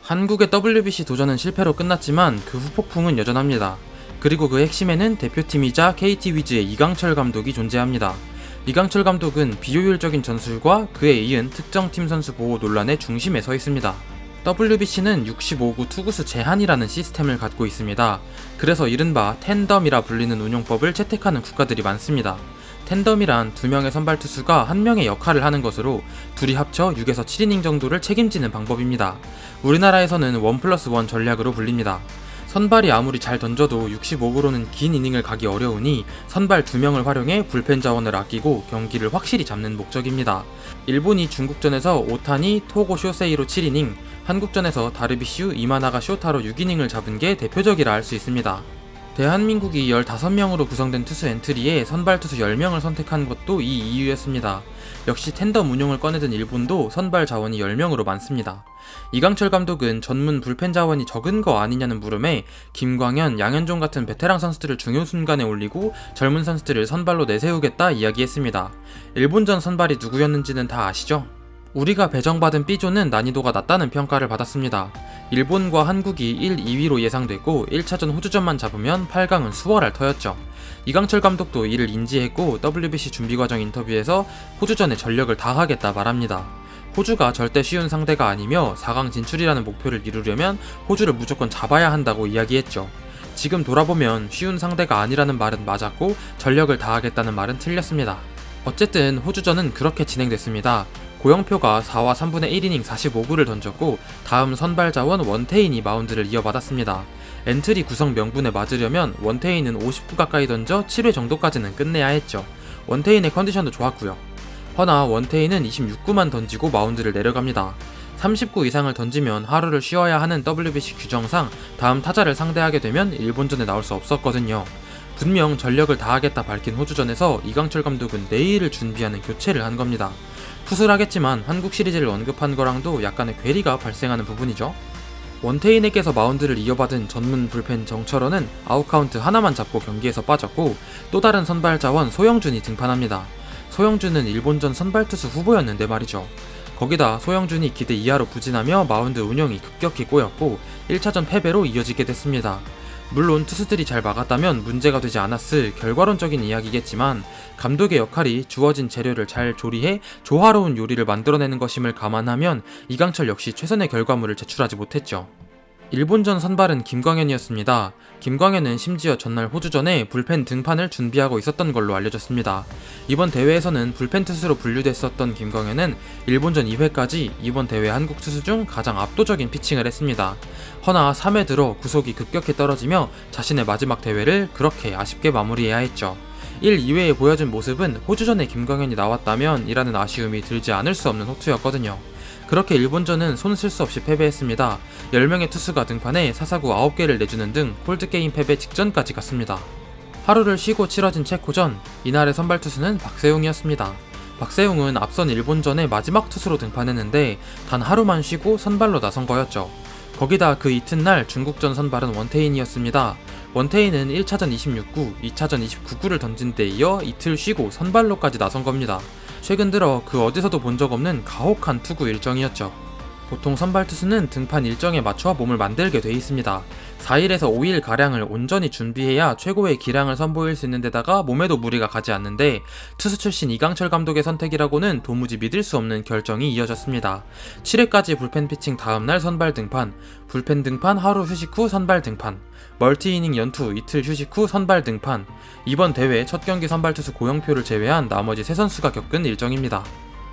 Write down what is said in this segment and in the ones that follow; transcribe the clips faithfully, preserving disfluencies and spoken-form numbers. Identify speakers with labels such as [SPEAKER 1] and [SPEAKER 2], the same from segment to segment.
[SPEAKER 1] 한국의 더블유비씨 도전은 실패로 끝났지만 그 후폭풍은 여전합니다. 그리고 그 핵심에는 대표팀이자 케이티 위즈의 이강철 감독이 존재합니다. 이강철 감독은 비효율적인 전술과 그에 이은 특정팀 선수 보호 논란의 중심에 서 있습니다. 더블유비씨는 육십오 구 투구수 제한이라는 시스템을 갖고 있습니다. 그래서 이른바 텐덤이라 불리는 운용법을 채택하는 국가들이 많습니다. 텐덤이란 두 명의 선발 투수가 한 명의 역할을 하는 것으로 둘이 합쳐 육에서 칠 이닝 정도를 책임지는 방법입니다. 우리나라에서는 원 플러스 원 전략으로 불립니다. 선발이 아무리 잘 던져도 육십오 구로는 긴 이닝을 가기 어려우니 선발 두 명을 활용해 불펜 자원을 아끼고 경기를 확실히 잡는 목적입니다. 일본이 중국전에서 오타니, 토고 쇼세이로 칠 이닝, 한국전에서 다르비슈, 이마나가 쇼타로 육 이닝을 잡은 게 대표적이라 할 수 있습니다. 대한민국이 열다섯 명으로 구성된 투수 엔트리에 선발 투수 열 명을 선택한 것도 이 이유였습니다. 역시 텐덤 운용을 꺼내든 일본도 선발 자원이 열 명으로 많습니다. 이강철 감독은 전문 불펜 자원이 적은 거 아니냐는 물음에 김광현, 양현종 같은 베테랑 선수들을 중요 순간에 올리고 젊은 선수들을 선발로 내세우겠다 이야기했습니다. 일본전 선발이 누구였는지는 다 아시죠? 우리가 배정받은 B조는 난이도가 낮다는 평가를 받았습니다. 일본과 한국이 일, 이 위로 예상됐고 일 차전 호주전만 잡으면 팔 강은 수월할 터였죠. 이강철 감독도 이를 인지했고 더블유비씨 준비과정 인터뷰에서 호주전에 전력을 다하겠다 말합니다. 호주가 절대 쉬운 상대가 아니며 사 강 진출이라는 목표를 이루려면 호주를 무조건 잡아야 한다고 이야기했죠. 지금 돌아보면 쉬운 상대가 아니라는 말은 맞았고 전력을 다하겠다는 말은 틀렸습니다. 어쨌든 호주전은 그렇게 진행됐습니다. 고영표가 사와 삼분의 일 이닝 사십오 구를 던졌고 다음 선발 자원 원태인이 마운드를 이어받았습니다. 엔트리 구성 명분에 맞으려면 원태인은 오십 구 가까이 던져 칠 회 정도까지는 끝내야 했죠. 원태인의 컨디션도 좋았고요. 허나 원태인은 이십육 구만 던지고 마운드를 내려갑니다. 삼십 구 이상을 던지면 하루를 쉬어야 하는 더블유비씨 규정상 다음 타자를 상대하게 되면 일본전에 나올 수 없었거든요. 분명 전력을 다하겠다 밝힌 호주전에서 이강철 감독은 내일을 준비하는 교체를 한 겁니다. 푸슬하겠지만 한국 시리즈를 언급한 거랑도 약간의 괴리가 발생하는 부분이죠. 원태인에게서 마운드를 이어받은 전문 불펜 정철원은 아웃카운트 하나만 잡고 경기에서 빠졌고 또 다른 선발 자원 소영준이 등판합니다. 소영준은 일본전 선발 투수 후보였는데 말이죠. 거기다 소영준이 기대 이하로 부진하며 마운드 운영이 급격히 꼬였고 일 차전 패배로 이어지게 됐습니다. 물론 투수들이 잘 막았다면 문제가 되지 않았을 결과론적인 이야기겠지만 감독의 역할이 주어진 재료를 잘 조리해 조화로운 요리를 만들어내는 것임을 감안하면 이강철 역시 최선의 결과물을 제출하지 못했죠. 일본전 선발은 김광현이었습니다. 김광현은 심지어 전날 호주전에 불펜 등판을 준비하고 있었던 걸로 알려졌습니다. 이번 대회에서는 불펜 투수로 분류됐었던 김광현은 일본전 이 회까지 이번 대회 한국 투수 중 가장 압도적인 피칭을 했습니다. 허나 삼 회 들어 구속이 급격히 떨어지며 자신의 마지막 대회를 그렇게 아쉽게 마무리해야 했죠. 일, 이 회에 보여준 모습은 호주전에 김광현이 나왔다면 이라는 아쉬움이 들지 않을 수 없는 호투였거든요. 그렇게 일본전은 손 쓸 수 없이 패배했습니다. 열 명의 투수가 등판해 사사구 아홉 개를 내주는 등 콜드게임 패배 직전까지 갔습니다. 하루를 쉬고 치러진 체코전, 이날의 선발 투수는 박세웅이었습니다. 박세웅은 앞선 일본전의 마지막 투수로 등판했는데 단 하루만 쉬고 선발로 나선 거였죠. 거기다 그 이튿날 중국전 선발은 원태인이었습니다. 원태인은 일 차전 이십육 구, 이 차전 이십구 구를 던진 데 이어 이틀 쉬고 선발로까지 나선 겁니다. 최근 들어 그 어디서도 본 적 없는 가혹한 투구 일정이었죠. 보통 선발 투수는 등판 일정에 맞춰 몸을 만들게 돼 있습니다. 사 일에서 오 일 가량을 온전히 준비해야 최고의 기량을 선보일 수 있는 데다가 몸에도 무리가 가지 않는데 투수 출신 이강철 감독의 선택이라고는 도무지 믿을 수 없는 결정이 이어졌습니다. 칠 회까지 불펜 피칭 다음날 선발 등판, 불펜 등판 하루 휴식 후 선발 등판, 멀티이닝 연투 이틀 휴식 후 선발 등판, 이번 대회 첫 경기 선발 투수 고영표를 제외한 나머지 세 선수가 겪은 일정입니다.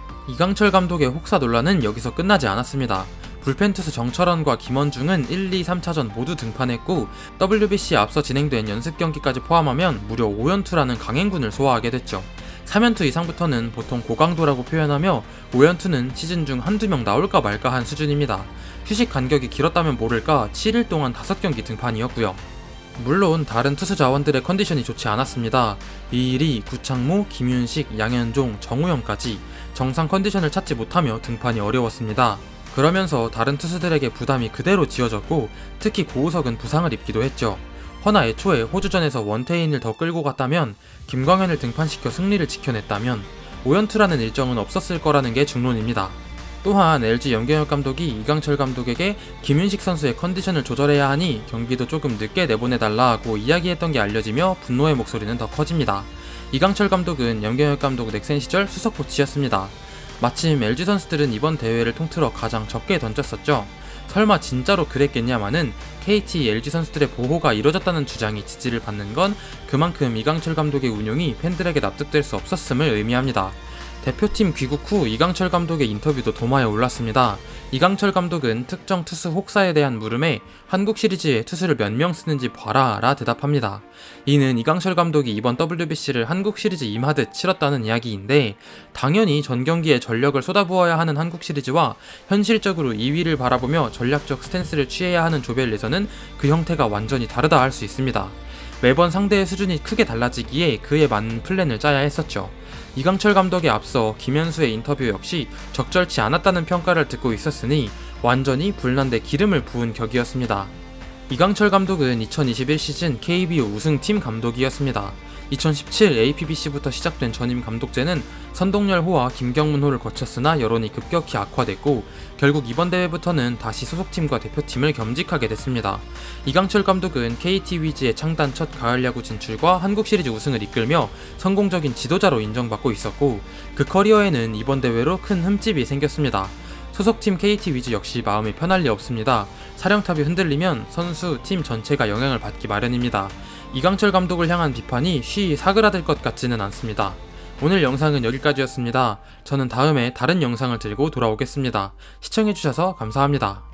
[SPEAKER 1] 이강철 감독의 혹사 논란은 여기서 끝나지 않았습니다. 불펜 투수 정철원과 김원중은 일, 이, 삼 차전 모두 등판했고 더블유비씨에 앞서 진행된 연습 경기까지 포함하면 무려 오 연투라는 강행군을 소화하게 됐죠. 삼 연투 이상부터는 보통 고강도라고 표현하며 오 연투는 시즌 중 한두 명 나올까 말까 한 수준입니다. 휴식 간격이 길었다면 모를까 칠 일 동안 다섯 경기 등판이었고요. 물론 다른 투수 자원들의 컨디션이 좋지 않았습니다. 이일이, 구창모, 김윤식, 양현종, 정우영까지 정상 컨디션을 찾지 못하며 등판이 어려웠습니다. 그러면서 다른 투수들에게 부담이 그대로 지어졌고 특히 고우석은 부상을 입기도 했죠. 허나 애초에 호주전에서 원태인을 더 끌고 갔다면 김광현을 등판시켜 승리를 지켜냈다면 오 연투라는 일정은 없었을 거라는 게 중론입니다. 또한 엘지 염경엽 감독이 이강철 감독에게 김윤식 선수의 컨디션을 조절해야 하니 경기도 조금 늦게 내보내달라고 이야기했던 게 알려지며 분노의 목소리는 더 커집니다. 이강철 감독은 염경엽 감독 넥센 시절 수석 코치였습니다. 마침 엘지 선수들은 이번 대회를 통틀어 가장 적게 던졌었죠. 설마 진짜로 그랬겠냐마는 케이티, 엘지 선수들의 보호가 이뤄졌다는 주장이 지지를 받는 건 그만큼 이강철 감독의 운용이 팬들에게 납득될 수 없었음을 의미합니다. 대표팀 귀국 후 이강철 감독의 인터뷰도 도마에 올랐습니다. 이강철 감독은 특정 투수 혹사에 대한 물음에 한국 시리즈에 투수를 몇 명 쓰는지 봐라 라 대답합니다. 이는 이강철 감독이 이번 더블유비씨를 한국 시리즈 임하듯 치렀다는 이야기인데, 당연히 전 경기에 전력을 쏟아부어야 하는 한국 시리즈와 현실적으로 이 위를 바라보며 전략적 스탠스를 취해야 하는 조별에서는 그 형태가 완전히 다르다 할 수 있습니다. 매번 상대의 수준이 크게 달라지기에 그에 맞는 플랜을 짜야 했었죠. 이강철 감독에 앞서 김현수의 인터뷰 역시 적절치 않았다는 평가를 듣고 있었으니 완전히 불난데 기름을 부은 격이었습니다. 이강철 감독은 이천이십일 시즌 케이비오 우승팀 감독이었습니다. 이천십칠 에이피비씨부터 시작된 전임 감독제는 선동열호와 김경문호를 거쳤으나 여론이 급격히 악화됐고 결국 이번 대회부터는 다시 소속팀과 대표팀을 겸직하게 됐습니다. 이강철 감독은 케이티 위즈의 창단 첫 가을야구 진출과 한국 시리즈 우승을 이끌며 성공적인 지도자로 인정받고 있었고, 그 커리어에는 이번 대회로 큰 흠집이 생겼습니다. 소속팀 케이티 위즈 역시 마음이 편할 리 없습니다. 사령탑이 흔들리면 선수, 팀 전체가 영향을 받기 마련입니다. 이강철 감독을 향한 비판이 쉬이 사그라들 것 같지는 않습니다. 오늘 영상은 여기까지였습니다. 저는 다음에 다른 영상을 들고 돌아오겠습니다. 시청해주셔서 감사합니다.